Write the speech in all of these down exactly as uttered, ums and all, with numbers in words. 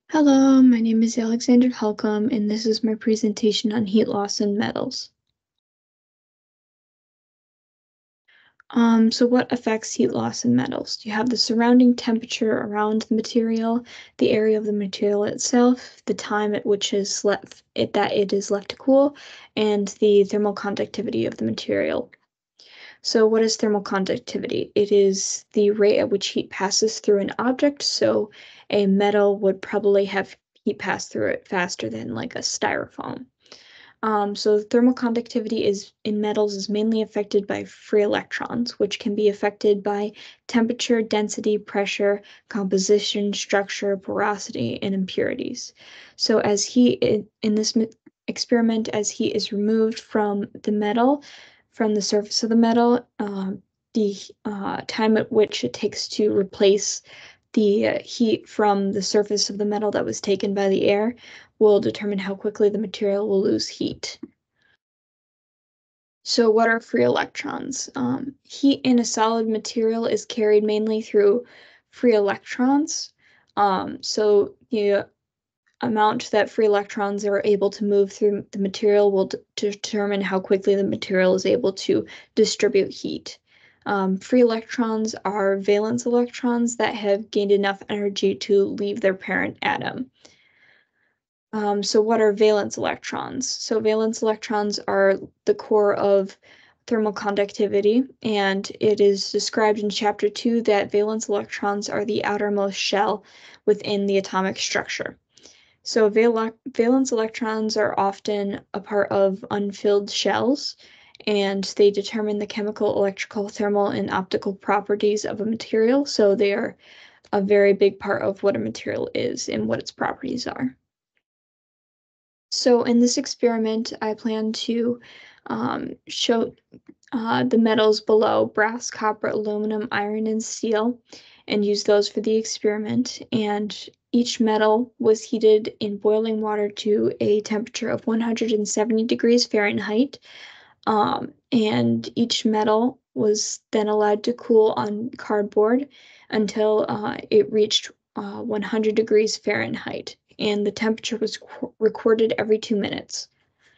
Hello, my name is Alexander Holcomb, and this is my presentation on heat loss in metals. Um, so what affects heat loss in metals? You have the surrounding temperature around the material, the area of the material itself, the time at which is left it, that it is left to cool, and the thermal conductivity of the material. So what is thermal conductivity? It is the rate at which heat passes through an object. So a metal would probably have heat pass through it faster than like a styrofoam. Um, so thermal conductivity is in metals is mainly affected by free electrons, which can be affected by temperature, density, pressure, composition, structure, porosity, and impurities. So as heat in this experiment, as heat is removed from the metal, from the surface of the metal, uh, the uh, time at which it takes to replace the uh, heat from the surface of the metal that was taken by the air will determine how quickly the material will lose heat. So what are free electrons? Um, heat in a solid material is carried mainly through free electrons. Um, so the amount that free electrons are able to move through the material will determine how quickly the material is able to distribute heat. Um, free electrons are valence electrons that have gained enough energy to leave their parent atom. Um, so what are valence electrons? So valence electrons are the core of thermal conductivity, and it is described in chapter two that valence electrons are the outermost shell within the atomic structure. So val valence electrons are often a part of unfilled shells, and they determine the chemical, electrical, thermal, and optical properties of a material. So they are a very big part of what a material is and what its properties are. So in this experiment, I plan to um, show uh, the metals below: brass, copper, aluminum, iron, and steel, and use those for the experiment. And each metal was heated in boiling water to a temperature of one hundred seventy degrees Fahrenheit. Um, and each metal was then allowed to cool on cardboard until uh, it reached uh, one hundred degrees Fahrenheit, and the temperature was recorded every two minutes.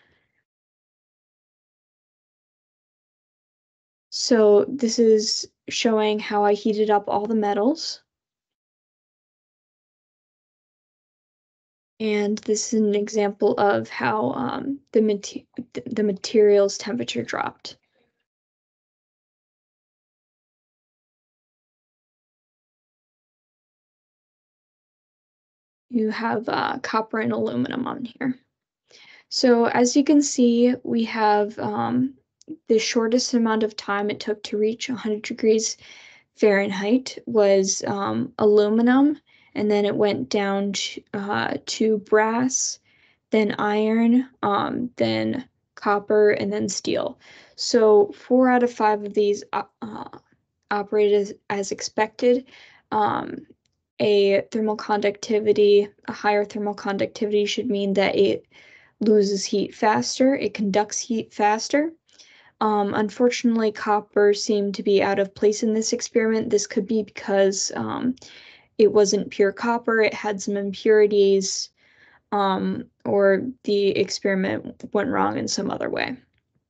So this is showing how I heated up all the metals. And this is an example of how um, the, mat the material's temperature dropped. You have uh, copper and aluminum on here. So as you can see, we have um, the shortest amount of time it took to reach one hundred degrees Fahrenheit was um, aluminum, and then it went down to, uh, to brass, then iron, um, then copper, and then steel. So four out of five of these uh, operated as, as expected. Um, a thermal conductivity, a higher thermal conductivity should mean that it loses heat faster, it conducts heat faster. Um, unfortunately, copper seemed to be out of place in this experiment. This could be because um, it wasn't pure copper, it had some impurities, um, or the experiment went wrong in some other way.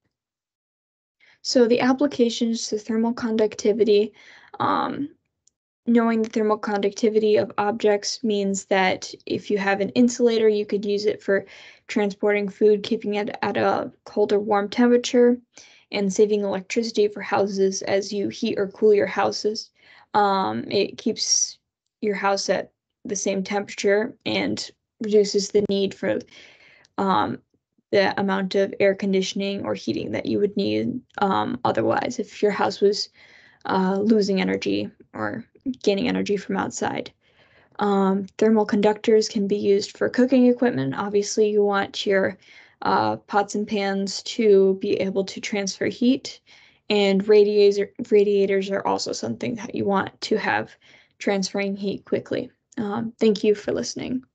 So the applications to thermal conductivity, um, knowing the thermal conductivity of objects means that if you have an insulator, you could use it for transporting food, keeping it at a cold or warm temperature, and saving electricity for houses as you heat or cool your houses. Um, it keeps your house at the same temperature and reduces the need for um, the amount of air conditioning or heating that you would need um, otherwise if your house was uh, losing energy or gaining energy from outside. Um, thermal conductors can be used for cooking equipment. Obviously, you want your uh, pots and pans to be able to transfer heat, and radiator, radiators are also something that you want to have transferring heat quickly. Um, thank you for listening.